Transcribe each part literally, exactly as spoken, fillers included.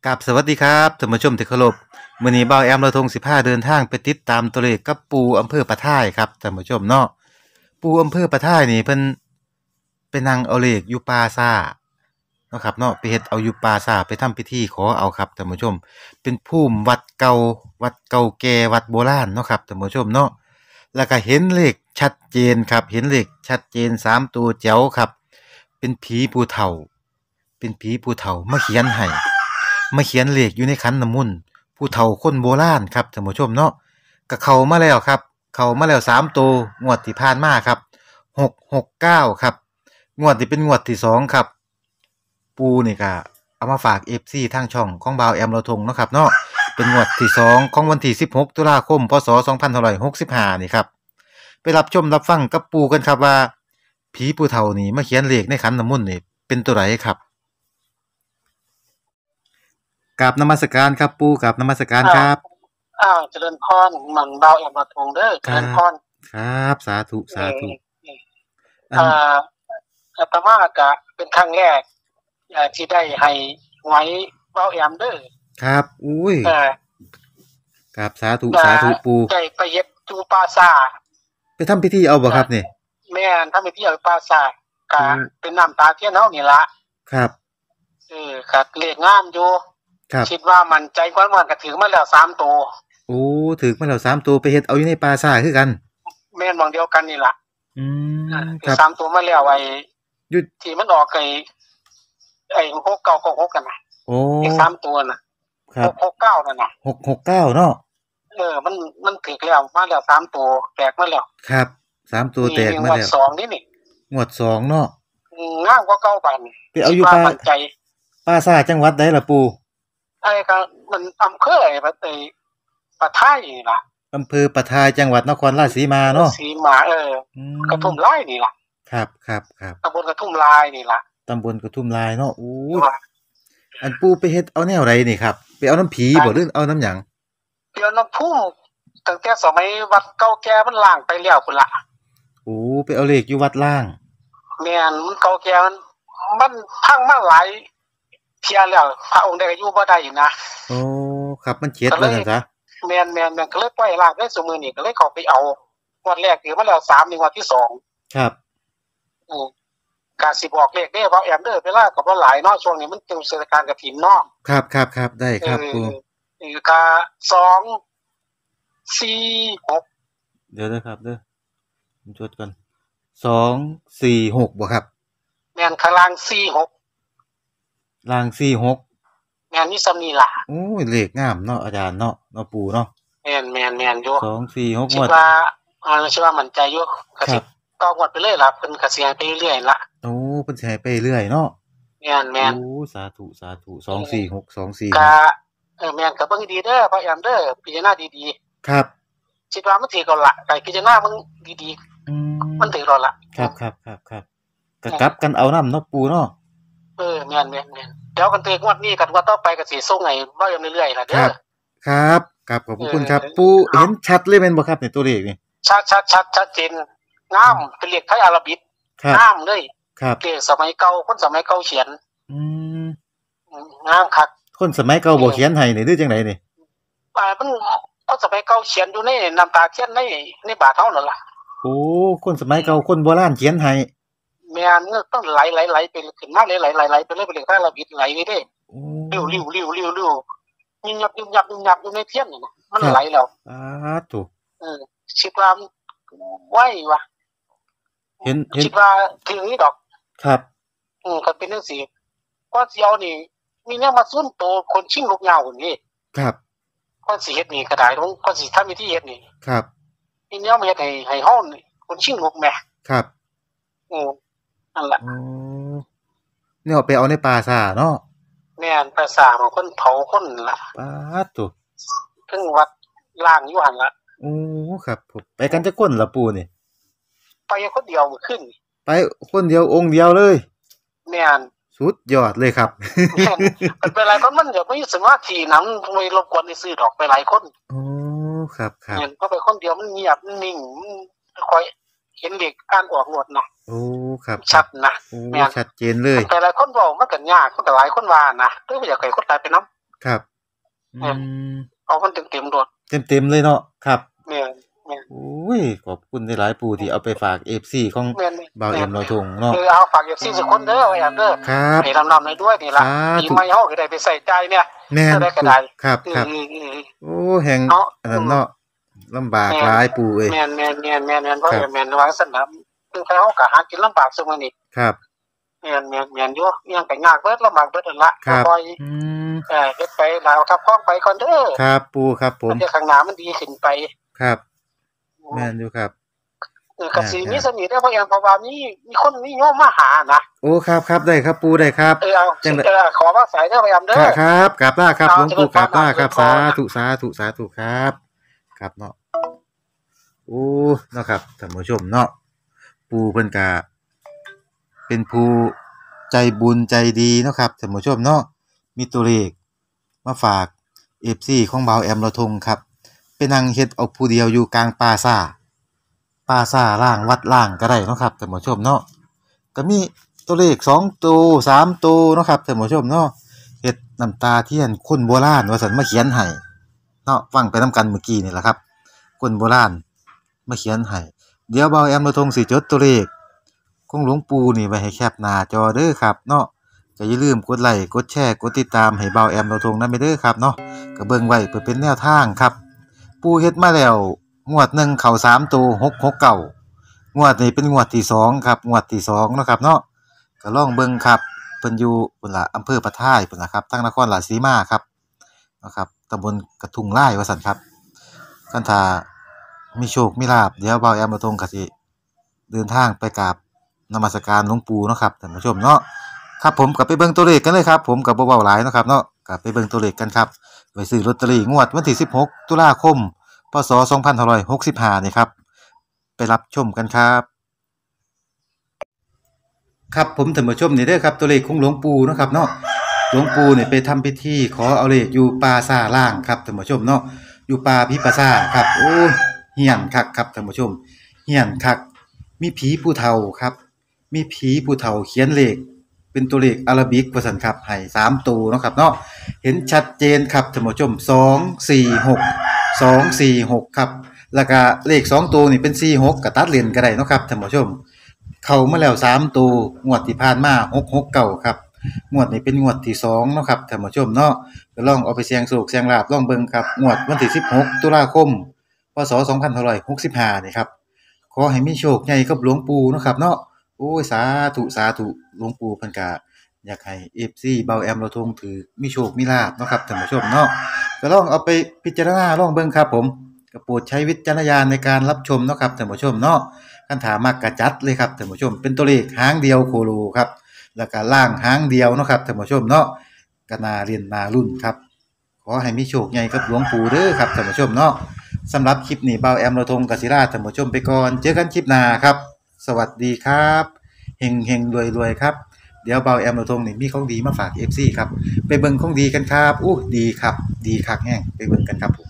กับสวัสดีครับท่านผู้ชมที่เคารพมื้อนี้เบาแอมเราทงสิบห้าเดินทางไปติดตามตัวเลขกับปูอำเภอปะท่ายครับท่านผู้ชมเนาะปูอำเภอปะท่ายนี่เพิ่นไปนั่งเอาเลขอยู่ป่าซ่าเนาะครับเนาะไปเฮ็ดเอาอยู่ป่าซ่าไปทำพิธีขอเอาครับท่านผู้ชมเป็นภูมิวัดเก่าวัดเก่าแก่วัดโบราณเนาะครับท่านผู้ชมเนาะแล้วก็เห็นเลขชัดเจนครับเห็นเลขชัดเจนสามตัวแจ๋วครับเป็นผีผู้เฒ่าเป็นผีผู้เฒ่ามาเขียนให้ มาเขียนเลขอยู่ในขันน้ำมนต์ผู้เฒ่าคนโบราณครับท่านผู้ชมเนาะก็เข้ามาแล้วครับเข้ามาแล้วสามตัวงวดที่ผ่านมาครับหก หก เก้าครับงวดนี้เป็นงวดที่สองครับปูนี่ก็เอามาฝาก เอฟ ซี ทางช่องของบ่าวแอมเราทงเนาะครับเนาะเป็นงวดที่สองของวันที่สิบหกตุลาคมพศสองพันห้าร้อยหกสิบห้านี่ครับไปรับชมรับฟังกับปูกันครับว่าผีผู้เฒ่านี่มาเขียนเลขในขันน้ำมนต์นี่เป็นตัวไหนครับกราบนมัสการครับปู่กราบนมัสการคอ้าวรับอ้าวเจริญพรหมั่นดาวแอมมาทงเด้อเจครัริญพบรครับสาธุเอสาธุออันอ่าอาตมาก็เป็นครั้งแรกอ่าที่ได้ให้ไว้เว้าแอมเด้อครับอุ้ยเออกราบสาธุก็สาธุปู่ได้ไปเฮ็ดอยู่ป่าซ่าไปทำพิธีเอาบ่ก็ครับนี่แม่นทำพิธีอยู่ป่าซ่าก็โอ้เป็นน้ำตาเทียนเฮานี่ล่ะครับเออก็เลขงามอยู่ครับคิดว่ามั่นใจกว่ามันก็ถึงมาแล้วสามตัวโอ้ถึกมาแล้วสามตัวไปเฮ็ดเอาอยู่ในป่าช้าคือกันแม่นหม้องเดียวกันนี่ล่ะอือ่ามคคือรับสามตัวมาแล้วไอ้อยู่ที่มันออกไอ้ไอ้หกเก้าหกหกกันน่ะโอ้เลขสามตัวน่ะครับหกหกเก้านั่นน่ะหก หก เก้าเนาะเออมันมันถึกแล้วมาแล้วสามตัวแตกมาแล้วครับสามตัวแตนี่กมางวดแล้วสองนี่นี่งวดสองเนาะอืมงามกว่าเก่าปานนี้ไปเอาคิดอยู่ป่าว่ามั่นใจป่าช้าจังหวัดใดล่ะปู่ไอ้ก็มันอำเภอไอ้ประไอ้ปะท้ายนี่ล่ะอำเภอปะทายจังหวัดนครราชสีมาเออเนาะสีมาเอออืกระทุ่มมลายนี่ล่ะครับครับครับตำบลกระทุ่มลายนี่ล่ะตำบลกระทุ่มลายเนาะโอ้ยว่าอันปู่ไปเฮ็ดเอาแนวใดนี่ครับไปเอาน้ำผีอันบ่หรือเอาน้ำหยังเดี๋ยวน้ำพุ่มตั้งแต่สมัยวัดเก่าแก่มันล้างไปแล้วพุ่นล่ะโอ้ไปเอาเลขอยู่วัดล่างแม่นมันเก่าแก่มันมันพังมาหลายเที่ยแล้วพระองค์ใดก็อยู่บ่ได้นะโอ้ครับมันเจ็ดก็เลยว่าซั่นซะแม่นๆๆก็เลยปล่อยล้างได้ซุมื้อนี้ก็เลยเข้าไปเอางวดแรกถือมาแล้วสามนี่งวดที่สองครับอืมก็สิบอกเลขเด้อเว้าแอมเด้อเวลาก็บ่หลายเนาะช่วงนี้มันเป็นเทศกาลกฐินเนาะครับๆๆได้เอครับปู่อนี่ก็สอง สี่ หกเดี๋ยวนะครับเด้อผมจดก่อนสอง สี่ หกบ่ครับแม่นข้างล่างสี่ หกล่างสี่ หกแม่นมีส่ำนี้ล่ะโอ้ยเลขงามเนาะอาจารย์เนาะเนาะปู่เนาะแม่นๆๆอยู่สอง สี่ หกงคิดวดว่าอ่าคิดว่ามั่นใจอยู่ก็สิครับต่องวดไปเลยล่ะเพิ่นก็สิให้ไปเรื่อยๆล่ะโอ้เพิ่นสิให้ไปเรื่อยเนาะแม่นโอ้สาธุสาธุสๆเอองอสี่ หก สอง สี่ก็หกเออแม่นก็เบิ่งดีๆเด้อเว้าแอมเด้อพิจารณาดีครับๆคิดว่ามันสิแล้วล่ะก็พิจารณาเบิ่งดีอืๆมมันถึกแล้วล่ะคอืมรับๆๆๆก็เออกลับกันเอานำเนาะปู่เนาะเออแม่นๆๆเดี๋ยวกันถึกงวดนี้กันงวดต่อไปก็สิส่งให้เว้าแอมเรื่อยๆล่ะคเด้รัอบครับครับขอบพเอระคุณครับอปู่เอาเห็นชัดเลยแม่นบ่ครับนี่ตัวเลขนี่ชัดๆๆชัดเจนงามเป็นเลขไทยอาราบิกครับงามเลยครับเลขสมัยเก่าคนสมัยเก่าเขียนอืมอืมงามคักคนสมัยเก่าเออบ่เขียนให้นี่หรือจังไดนี่อ่ามันคนสมัยเก่าเขียนอยู่ในน้ำตาเทียนในในบาทเฮานั่นล่ะโอ้คนสมัอืยเก่ามคนโบราณเขียนให้แม่นมันต้องไหลๆๆไปขึ้นมาไหลๆๆๆไปเลยเป็นเลขไทยอาราบิกไหลไปเด้โอ้ริ้วๆๆๆๆยิบยับยิบยับยิบยับอยู่ในเทียนนั่นน่ะมันครับไหลแล้วสาธุเออคิดว่ามันไวว่ะอืมเห็นเห็นคิดว่าถึงนี้ดอกครับอืมคันเป็นจังซี่ก่อนสิเอานี่มีแนวมาซุนโตคนชิงลูกยาวพุ่นนี่ครับก่อนสิเฮ็ดนี่ก็ได้ต้องก่อนสิทำพิธีเฮ็ดนี่ครับมีแนวมาเฮ็ดให้ให้เฮานี่คนชิงลูกแหมครับอืมนั่นล่ะอ๋อแนวไปเอาในป่าซ่าเนาะแม่นภาษาของคนเผาคนนั่นล่ะปาดโตถึงวัดล้างอยู่หั่นล่ะโอ้ครับผมไปอืมกันจักคนล่ะปู่นี่ไปคนเดียวมื้อคืนนี่ไปคนเดียวองค์เดียวเลยแม่นสุดยอดเลยครับแม่นมันไปหลายคนมันอยากมีสมาธินำไม่รบกวนให้ซื้อดอกไปหลายคนอ๋อครับแม่นเพราะไปคนเดียวมันเงียบมันนิ่งมันค่อยเห็นเด็กอ่านออกหมดเนาะๆโอ้ครับชัดนะๆโอ้แม่นชัดเจนเลยแต่หลายคนเว้ามันก็ยากมันก็หลายคนว่านะเลยบ่อยากให้คนตายไปนำครับอืเออมเอามันเต็มๆโลดเต็มๆเลยเนาะครับแม่นโอ้ยขอบคุณหลายๆปู่ที่เอาไปฝาก เอฟ ซี ของแม่นบ่าวแม่แอน มเราทงเนาะเออเอาฝาก เอฟ ซี ทุกคนเด้อไว้อันเด้อครับให้ร่ำๆรวยๆนี่ล่ะสาปีธุใหม่เฮาก็ได้ไปใส่จ่ายเนี่ยแม่นเท่าใดก็ได้ครับอืครับอๆๆโอ้แฮ่งเนาะอันนั้นเนาะลำบากแม่นหลายปู่เอ้ยแม่นๆๆๆๆเพราะครับแม่นว่าจั่งซั้นน่ะคือเฮาก็หากินลำบากซุมื้อนี้ครับแม่นๆๆอยู่อิหยังก็ยากเบิดลำบากเบิดนั่นล่ะครับค่อยอืมๆเออเฮ็ดไปแล้วครับคล่องไปก่อนเด้อครับปู่ครับผมเดี๋ยวข้างหน้ามันดีขึ้นไปครับ แม่นอยู่ครับเออก็สิคมีรับสนิทเด้อเพราะหยังเพราะว่ามีมีคนนิยมมาหานะโอ้ครับๆได้ครับปู่ได้ครับเออเอาจังได๋เออขอว่าสายเด้อพยายามเด้คอรับครับกราบลาครับเอาหลวงปู่เจริญกราบลาครับพรสาเจริญพรธุสาธุสาธุครับ ครับเนาะโอ้เนาะครับท่านผู้ชมเนาะปู่เพิ่นก็เป็นผู้ใจบุญใจดีเนาะครับท่านผู้ชมเนาะมีตัวเลขมาฝาก เอฟ ซี ของบ่าวแอมเราทงครับไปนั่งเฮ็ดเอาผู้เดียวอยู่กลางป่าซ่าป่าซ่าล่างวัดล่างก็ได้เนาะครับท่านผู้ชมเนาะก็มีตัวเลขสองตัวสามตัวเนาะครับท่านผู้ชมเนาะเฮ็ดน้ำตาเทียนคนโบราณว่าซั่นมาเขียนให้เนาะฟังไปนำกันเมื่อกี้นี่ล่ะครับคนโบราณมาเขียนให้เดี๋ยวบ่าวแอมเราทงสิจดตัวเลขของหลวงปู่นี่ไว้ให้แคปหน้าจอเด้อครับเนาะก็อย่าลืมกดไลค์กดแชร์กดติดตามให้บ่าวแอมเราทงนำไปเด้อครับเนาะก็เบิ่งไว้เพื่อเป็นแนวทางครับปู่เฮ็ดมาแล้วงวดหนึ่งเข้าสามตัวหกหกเก้างวดนี้เป็นงวดที่สองครับงวดที่สองเนาะครับเนาะก็ลองเบิ่งครับเพิ่นอยู่พุ่นล่ะอำเภอพะท้ายพุ่นล่ะครับทางนครราชสีมาครับเนาะครับตำบลกระทุ่งลายว่าซั่นครับคันถ้ามีโชคมีลาภเดี๋ยวบ่าวแอมเราทงก็สิเดินทางไปกราบนมัสการหลวงปู่เนาะครับท่านผู้ชมเนาะครับผมก็ไปเบิ่งตัวเลขกันเลยครับผมก็บ่เว้าหลายเนาะครับเนาะก็ไปเบิ่งตัวเลขกันครับไปซื้อลอตเตอรี่งวดวันที่สิบหกตุลาคมพศสองพันห้าร้อยหกสิบห้านี่ครับไปรับชมกันครับครับผมท่านผู้ชมนี่เด้อครับตัวเลขของหลวงปู่เนาะครับเนาะหลวงปู่นี่ไปทำพิธีขอเอาเลขอยู่ป่าซ่าล่างครับท่านผู้ชมเนาะอยู่ป่าพิปซ่าครับโอ้เฮียนคักครับท่านผู้ชมเฮียนคักมีผีผู้เฒ่าครับมีผีผู้เฒ่าเขียนเลขเป็นตัวเลขอาราบิกว่าซั่นครับให้สามตัวเนาะครับเนาะเห็นชัดเจนครับท่านผู้ชมสอง สี่ หก สอง สี่ หกครับแล้วก็เลขสองตัวนี่เป็นสี่ หกก็ตัดเล่นก็ได้เนาะครับท่านผู้ชมเข้ามาแล้วสามตัวงวดที่ผ่านมาหก หก เก้าครับงวดนี้เป็นงวดที่สองเนาะครับท่านผู้ชมเนาะก็ลองเอาไปเสี่ยงโชคเสี่ยงลาภลองเบิ่งครับงวดวันที่สิบหกตุลาคมพศสองพันห้าร้อยหกสิบห้านี่ครับขอให้มีโชคใหญ่กับหลวงปู่เนาะครับเนาะโอ้ยสาธุสาธุหลวงปู่เพิ่นก็อยากให้ เอฟ ซี เบาแอมเราทงถือมีโชคมีลาภเนาะครับท่านผู้ชมเนาะก็ลองเอาไปพิจารณาลองเบิ่งครับผมก็โปรดใช้วิจารณญาณในการรับชมเนาะครับท่านผู้ชมเนาะคันถามมักกะจัดเลยครับท่านผู้ชมเป็นตัวเลขหางเดียวโคโลครับแล้วก็ล่างหางเดียวเนาะครับท่านผู้ชมเนาะก็น่าเรียนน่ารุ่นครับขอให้มีโชคใหญ่กับหลวงปู่เด้อครับท่านผู้ชมเนาะสำหรับคลิปนี้เบาแอมเราทงกสิราท่านผู้ชมไปก่อนเจอกันคลิปหน้าครับสวัสดีครับเฮงๆรวยๆครับเดี๋ยวเบาแอมเราทงนี่มีของดีมาฝาก เอฟ ซี ครับไปเบิ่งของดีกันครับอู้ดีครับดีคักแฮงไปเบิ่งกันครับผม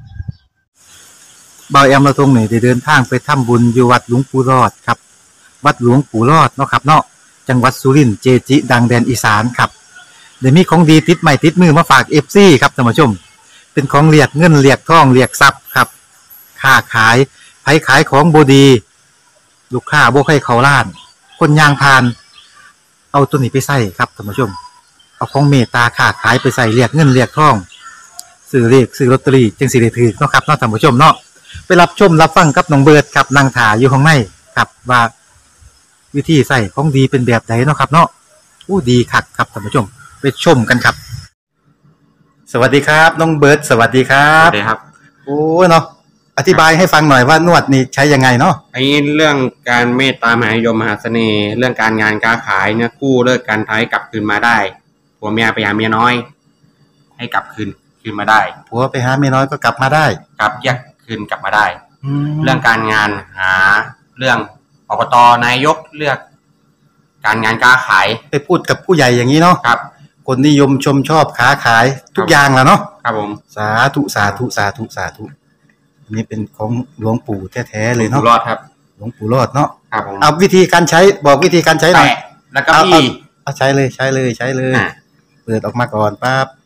เบาแอมเราทงนี่ได้เดินทางไปทำบุญอยู่วัดหลวงปู่รอดครับวัดหลวงปู่รอดเนาะครับเนาะจังหวัดสุรินทร์เจจิดังแดนอีสานครับเดี๋ยวมีของดีติดใหม่ติดมือมาฝาก เอฟ ซี ครับท่านผู้ชมเป็นของเรียกเงินเรียกทองเรียกทรัพย์ครับค้าขายไผขายของบดีลูกค้าบ่ให้เขาล้าน คนยางพาน เอาตัวนี้ไปใส่ครับท่านผู้ชมเอาของเมตตาค้าขายไปใส่เรียกเงินเรียกทองซื้อเลขซื้อลอตเตอรี่จึงสิได้ถือเนาะครับเนาะท่านผู้ชมเนาะไปรับชมรับฟังกับน้องเบิร์ดครับนางถาอยู่ข้างในครับว่าวิธีใส่ของดีเป็นแบบไหนเนาะครับเนาะอู้ดีคักครับท่านผู้ชมไปชมกันครับสวัสดีครับน้องเบิร์ดสวัสดีครัครับ บสวัสดีครับโอ้เนาะอธิบายให้ฟังหน่อยว่านวดนี่ใช้ยังไงเนาะไอ้เรื่องการเมตตามหานิยมมหาเสน่ห์ เรื่องการงานการขายเนี่ยกู้เลิกการท้ายกลับคืนมาได้ผัวเมียไปหาเมียน้อย ให้กลับคืนคืนมาได้ผัวไปหาเมียน้อยก็กลับมาได้กลับแยกคืนกลับมาได้เรื่เรื่ออง งการงานหาเรื่องอบตนายกเลือก การงานการขายไปพูดกับผู้ใหญ่อย่างนี้เนาะครับคนนิยมชมชอบค้าขายทุกอย่างแหล้วเนาะครับผมสาธุสาธุสาธุสาธุอันนี้เป็นของหลวงปู่แท้ๆเลยอยู่เนาะรอดครับหลวงปู่รอดเนาะครับผมเอาวิธีการใช้บอกวิธีการใช้หน่อยแตะแล้วก็บี้เอาใช้เลยใช้เลยใช้เลยอ่ะเปิดออกมาก่อนปั๊บแต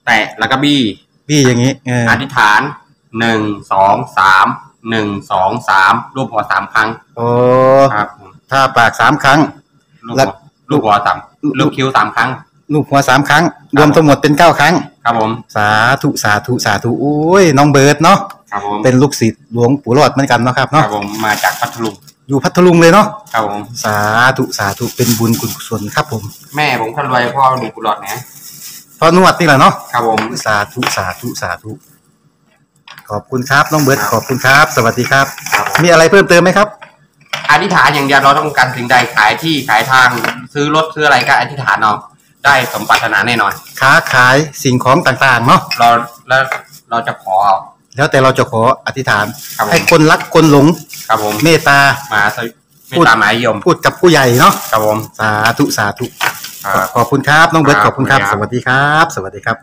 แตะแล้วก็บี้บี้อย่างนี้เอออธิษฐานหนึ่งสองสามหนึ่งสองสามรูปหัวสามครั้งโอ้ครับถ้าปากสามครั้งแล้วลูกหัวสามลูกคิ้วสามครั้งลูกหัวสามครั้งรวมทั้งหมดเป็นเก้าครั้งครับผมสาธุสาธุสาธุโอ้ยน้องเบิร์ดเนาะครับผมเป็นลูกศิษย์หลวงปู่รอดเหมือนกันเนาะครับเนาะครับผมมาจากพัทลุงอยู่พัทลุงเลยเนาะครับผมสาธุสาธุเป็นบุญกุศลครับผมแม่ผมคนรวยพ่อหนุ่มกุหลาบนะพ่อนวดนี่แหละเนาะครับผมสาธุสาธุสาธุขอบคุณครับน้องเบิร์ดขอบคุณครับสวัสดีครับมีอะไรเพิ่มเติมไหมครับอธิษฐานอย่างเดียวเราต้องการสิ่งใดขายที่ขายทางซื้อรถซื้ออะไรก็อธิษฐานเอาได้สมปรารถนาแน่นอนค้าขายสิ่งของต่างๆเนาะเราแล้วเราจะขอเอาแล้วแต่เราจะขออธิษฐานให้คนรักคนหลงครับผมเมตตามาเมตตามหานิยมพูดกับผู้ใหญ่เนาะครับผมสาธุสาธุขอบคุณครับน้องเบิร์ดขอบคุณครับสวัสดีครับสวัสดีครับ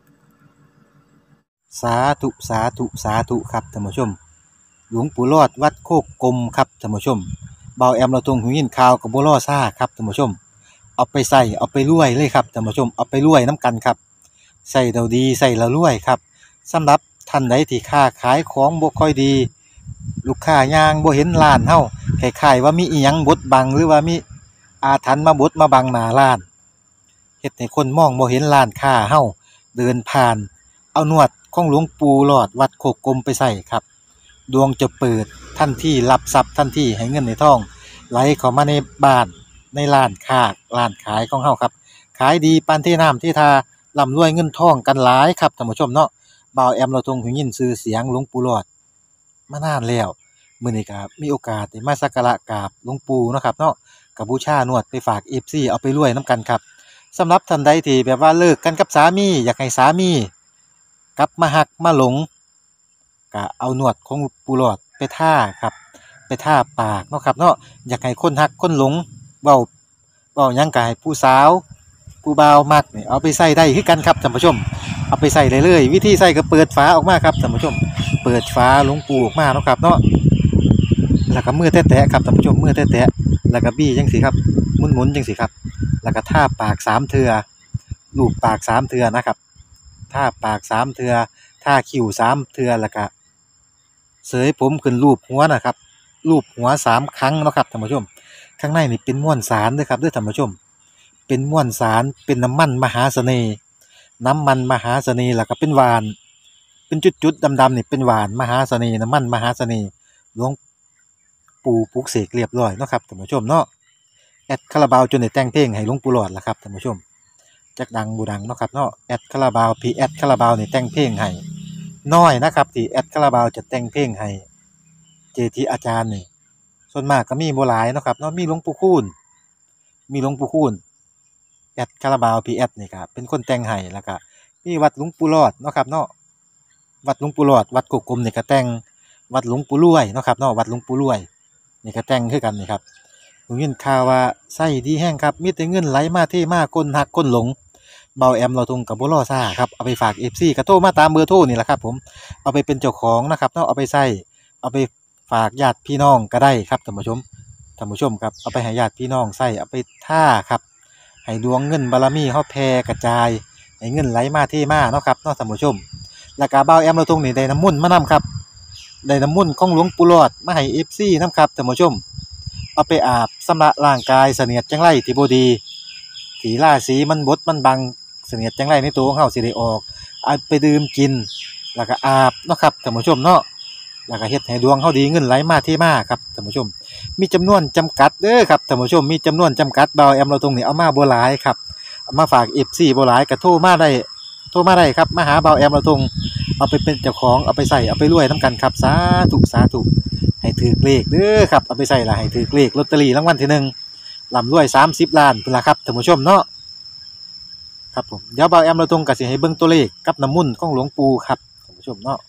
สาธุสาธุสาธุครับท่านผู้ชมหลวงปู่รอดวัดโคกกลมครับท่านผู้ชมเบาแอมเราตรงหูยินข่าวกับบัวล่อซ่าครับท่านผู้ชมเอาไปใส่เอาไปรวยเลยครับท่านผู้ชมเอาไปรวยน้ำกันครับใส่เราดีใส่เรารวยครับสำหรับท่านใดที่ค้าขายของบ่ค่อยดีลูกค้ายางบ่เห็นร้านเฮาคล้ายๆว่ามีอีหยังบดบังหรือว่ามีอาถรรพ์มาบดมาบังหน้าร้านเฮ็ดให้คนมองบ่เห็นร้านค้าเฮาเดินผ่านเอานวดของหลวงปู่หลอดวัดโคกกลมไปใส่ครับดวงจะเปิดทันทีรับทรัพย์ทันทีให้เงินในท้องไหลเข้ามาในบ้านในร้านค้าร้านขายของเฮาครับขายดีปานที่น้ำที่ทาร่ำรวยเงินทองกันหลายครับท่านผู้ชมเนาะบ่าวแอมเราทรงหูยินชื่อเสียงหลวงปู่หลอดมานานแล้วมื้อนี้ก็มีโอกาสได้มาสักการะกราบหลวงปู่เนาะครับเนาะก็บูชานวดไปฝาก เอฟ ซี เอาไปรวยนํกันครับสำหรับท่านใดที่แบบว่าเลิกกันกับสามีอยากให้สามีกลับมาหักมาหลงก็เอานวดของปู่หลอดไปท่าครับไปท่าปากเนาะครับเนาะอยากให้คนหักคนหลงเว้าเว้าหยังก็ให้ผู้สาวผู้บ่าวมักนี่เอาไปใส่ได้คือกันครับท่านผู้ชมเอาไปใส่ได้เลยวิธีใส่ก็เปิดฝาออกมาครับท่านผู้ชมเปิดฝาหลวงปู่ออกมาเนาะครับเนาะแล้วก็มือแตะๆครับท่านผู้ชมมือแตะๆแล้วก็บี้จังซี่ครับหมุนๆจังซี่ครับแล้วก็ท่าปากสามเทื่อลูบปากสามเทื่อนะครับท่าปากสามเทื่อท่าคิ้วสามเทื่อแล้วก็เสยผมขึ้นรูปหัวนะครับรูปหัวสามครั้งเนาะครับท่านผู้ชมข้างในนี่เป็นม้วนสารเด้อครับเด้อท่านผู้ชมเป็นม้วนสารเป็นน้ำมันมหาเสน่ห์น้ำมันมหาเสน่ห์แล้วก็เป็นหวานเป็นจุดๆดำๆนี่เป็นหวานมหาเสน่ห์น้ำมันมหาเสน่ห์หลวงปู่ปลุกเสกเรียบร้อยเนาะครับท่านผู้ชมเนาะแอดคาราบาวจนได้แต่งเพลงให้หลวงปู่หลอดล่ะครับท่านผู้ชมจักดังบ่ดังเนาะครับเนาะแอดคาราบาวพีแอดคาราบาวนี่แต่งเพลงให้น้อยนะครับที่แอดคาราบาวจะแต่งเพลงให้เจทีอาจารย์นี่ส่วนมากก็มีบ่หลายเนาะครับเนาะมีหลวงปู่คูณมีหลวงปู่คูณแอดคาราบาวพีแอดนี่ครับเป็นคนแต่งให้แล้วก็มีวัดหลวงปู่หลอดเนาะครับเนาะวัดหลวงปู่หลอดวัดโคกกลมนี่ก็แต่งวัดหลวงปู่รวยเนาะครับเนาะวัดหลวงปู่รวยนี่ก็แต่งคือกันนี่ครับผมยินข่าวว่าไส้ดีแห้งครับมีแต่เงินไหลมาเทมาคนหักคนหลงเบาแอมเราทงกับบ่ล่อซ่าครับเอาไปฝาก เอฟ ซี ก็โทรมาตามเบอร์โทรนี่แหละครับผมเอาไปเป็นเจ้าของนะครับเนาะเอาไปใส่เอาไปฝากญาติพี่น้องก็ได้ครับท่านผู้ชมท่านผู้ชมครับเอาไปให้ญาติพี่น้องใส่เอาไปท่าครับให้ดวงเงินบารมีเฮาแผ่กระจายให้เงินไหลมาเทมาเนาะครับเนาะท่านผู้ชมแล้วก็เบาแอมเราทงนี่ได้น้ำมุ่นต์มานํครับได้น้ำมุ่นต์ของหลวงปู่หลอดมาให้ เอฟ ซี นำครับท่านผู้ชมเอาไปอาบชำระร่างกายเสนียดจังไรที่บ่ดีที่ราศีมันบดมันบังเสนียดจังไรในตัวของเฮาสิได้ออกเอาไปดื่มกินแล้วก็อาบเนาะครับท่านผู้ชมเนาะแล้วก็เฮ็ดให้ดวงเฮาดีเงินไหลมาเทมาครับท่านผู้ชมมีจำนวนจำกัดเด้อครับท่านผู้ชมมีจำนวนจำกัดเบาแอมเราตรงนี้เอามาบ่หลายครับเอามาฝาก เอฟ ซี บ่หลายก็โทรมาได้โทรมาได้ครับมาหาเบาแอมเราตรงเอาไปเป็นเจ้าของเอาไปใส่เอาไปรวยนํกันครับสาธุสาธุให้ถือเลขเด้อครับเอาไปใส่ละให้ถือเลขลอตเตอรี่รางวัลที่หนึ่งร่ำรวยสามสิบล้านพุ่นล่ะครับท่านผู้ชมเนาะครับผมเดี๋ยวเบาแอมเราตรงก็สิให้เบิ่งตัวเลขกับน้ำมุ่นต์ของหลวงปู่ครับท่านผู้ชมเนาะ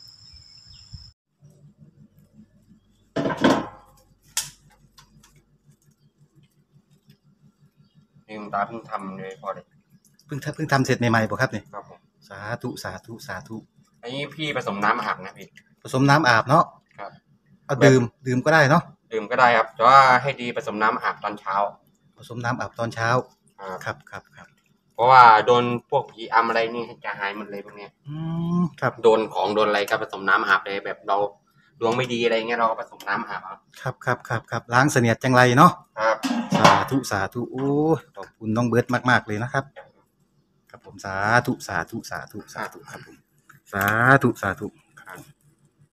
นี่คุณตาเพิ่งทำเลยพอเลยเพิ่งเพิ่งทำเสร็จใหม่ๆบ่ครับนี่ครับผมสาธุสาธุสาธุอันนี้พี่ผสมน้ำอาบนะพี่ผสมน้ำอาบเนาะครับเอาดื่มดื่มก็ได้เนาะดื่มก็ได้ครับแต่ว่าให้ดีผสมน้ำอาบตอนเช้าผสมน้ำอาบตอนเช้าครับครับครับผราะว่าโดนพวกผีอำอะไรนี่จะหายหมดเลยพวกเนี้ยอืมครับโดนของโดนอะไรก็ผสมน้ำอาบเลยแบบเราดวงไม่ดีอะไรเงี้ยเราก็ผสมน้ำอาบเอาครับครับครับครับล้างเสนียดจังไรเนาะครับสาธุสาธุโอ้ขอบคุณน้องเบิร์ดมากๆเลยนะครับครับผมสาธุสาธุสาธุสาธุครับผมสาธุสาธุครับ